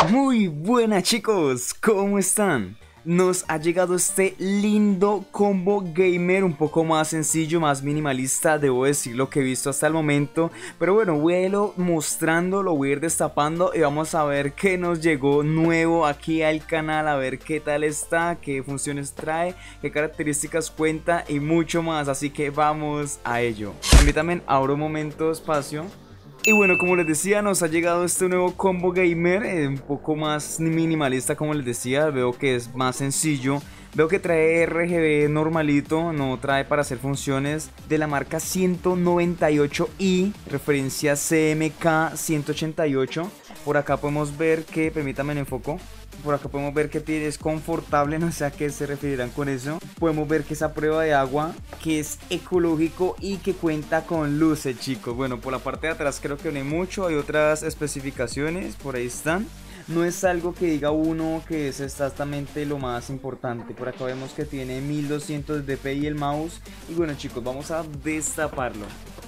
Muy buenas chicos, ¿cómo están? Nos ha llegado este lindo combo gamer, un poco más sencillo, más minimalista, debo decir lo que he visto hasta el momento. Pero bueno, voy a irlo mostrando, lo voy a ir destapando y vamos a ver qué nos llegó nuevo aquí al canal, a ver qué tal está, qué funciones trae, qué características cuenta y mucho más. Así que vamos a ello. Permítanme, abro un momento espacio. Y bueno, como les decía, nos ha llegado este nuevo combo gamer, un poco más minimalista, como les decía. Veo que es más sencillo. Veo que trae RGB normalito, no trae para hacer funciones, de la marca 198i, referencia CMK 188. Por acá podemos ver que, permítanme el enfoco. Por acá podemos ver que es confortable, no sé a qué se referirán con eso. Podemos ver que es a prueba de agua, que es ecológico y que cuenta con luces, chicos. Bueno, por la parte de atrás creo que no hay mucho, hay otras especificaciones, por ahí están. No es algo que diga uno que es exactamente lo más importante. Por acá vemos que tiene 1200 dpi el mouse. Y bueno chicos, vamos a destaparlo.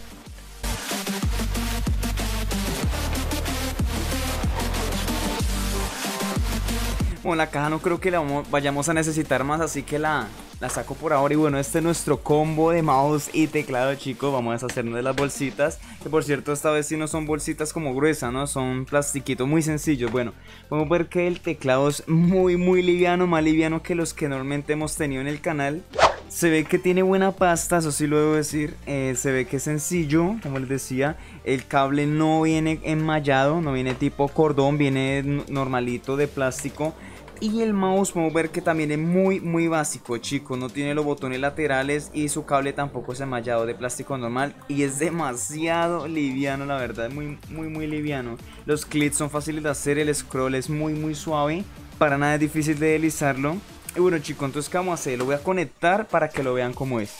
Bueno, la caja no creo que la vayamos a necesitar más, así que la saco por ahora. Y bueno, este es nuestro combo de mouse y teclado, chicos. Vamos a deshacernos de las bolsitas, que por cierto esta vez sí no son bolsitas como gruesas, ¿no? Son plastiquitos muy sencillos. Bueno, podemos ver que el teclado es muy liviano, más liviano que los que normalmente hemos tenido en el canal. Se ve que tiene buena pasta, eso sí lo debo decir. Se ve que es sencillo, como les decía. El cable no viene enmallado, no viene tipo cordón, viene normalito de plástico. Y el mouse podemos ver que también es muy básico, chicos. No tiene los botones laterales y su cable tampoco es enmallado, de plástico normal. Y es demasiado liviano, la verdad, muy liviano. Los clics son fáciles de hacer, el scroll es muy suave. Para nada es difícil de deslizarlo. Y bueno chicos, entonces ¿qué vamos a hacer? Lo voy a conectar para que lo vean cómo es.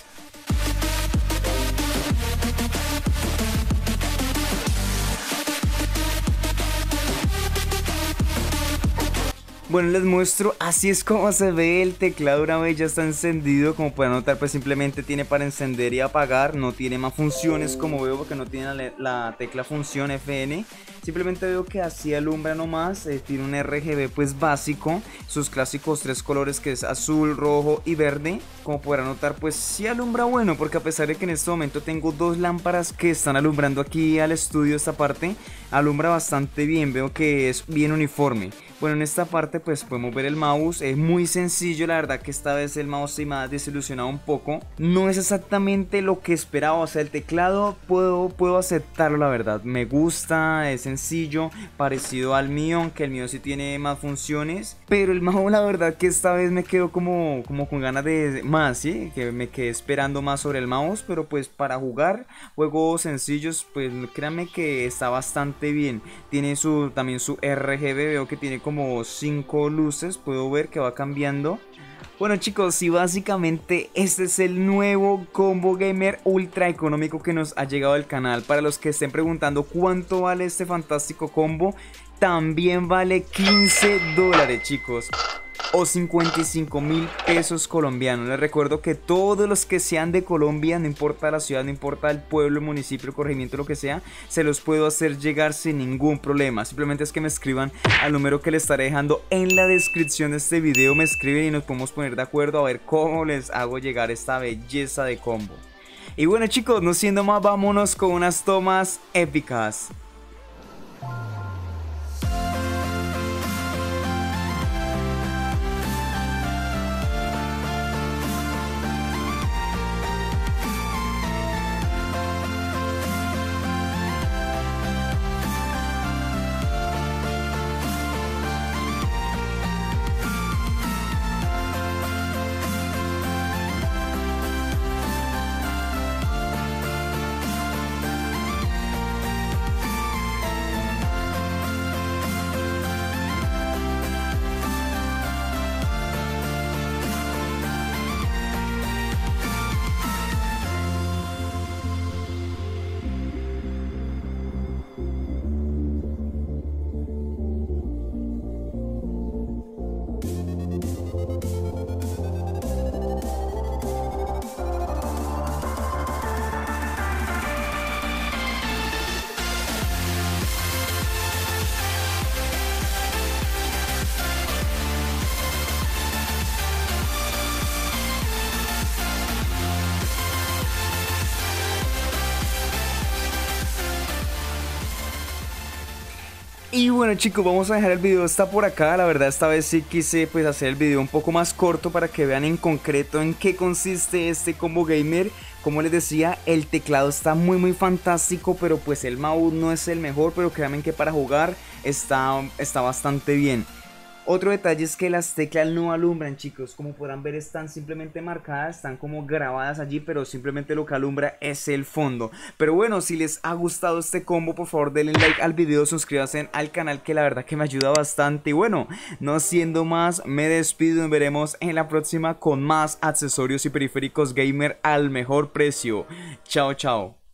Bueno, les muestro, así es como se ve el teclado una vez ya está encendido. Como pueden notar, pues simplemente tiene para encender y apagar. No tiene más funciones como veo, porque no tiene la tecla función FN. Simplemente veo que así alumbra nomás. Tiene un RGB pues básico, sus clásicos tres colores que es azul, rojo y verde. Como podrán notar, pues sí alumbra bueno, porque a pesar de que en este momento tengo dos lámparas que están alumbrando aquí al estudio, esta parte alumbra bastante bien. Veo que es bien uniforme. Bueno, en esta parte pues podemos ver el mouse, es muy sencillo. La verdad que esta vez el mouse se me ha desilusionado un poco. No es exactamente lo que esperaba, o sea, el teclado puedo aceptarlo, la verdad. Me gusta, es sencillo, parecido al mío, aunque el mío sí tiene más funciones. Pero el mouse, la verdad que esta vez me quedo como con ganas de más, ¿sí? Que me quedé esperando más sobre el mouse. Pero pues para jugar juegos sencillos, pues créanme que está bastante bien. Tiene también su RGB, veo que tiene como 5 luces, puedo ver que va cambiando. Bueno chicos, y básicamente este es el nuevo combo gamer ultra económico que nos ha llegado al canal. Para los que estén preguntando cuánto vale este fantástico combo, también vale 15 dólares chicos, o 55.000 pesos colombianos. Les recuerdo que todos los que sean de Colombia, no importa la ciudad, no importa el pueblo, el municipio, el corregimiento, lo que sea, se los puedo hacer llegar sin ningún problema. Simplemente es que me escriban al número que les estaré dejando en la descripción de este video. Me escriben y nos podemos poner de acuerdo a ver cómo les hago llegar esta belleza de combo. Y bueno chicos, no siendo más, vámonos con unas tomas épicas. Y bueno chicos, vamos a dejar el video hasta por acá. La verdad esta vez sí quise pues hacer el video un poco más corto para que vean en concreto en qué consiste este combo gamer. Como les decía, el teclado está muy fantástico, pero pues el mouse no es el mejor, pero créanme que para jugar está bastante bien. Otro detalle es que las teclas no alumbran, chicos. Como podrán ver, están simplemente marcadas, están como grabadas allí, pero simplemente lo que alumbra es el fondo. Pero bueno, si les ha gustado este combo, por favor denle like al video, suscríbanse al canal, que la verdad que me ayuda bastante. Y bueno, no siendo más, me despido y nos veremos en la próxima con más accesorios y periféricos gamer al mejor precio. Chao, chao.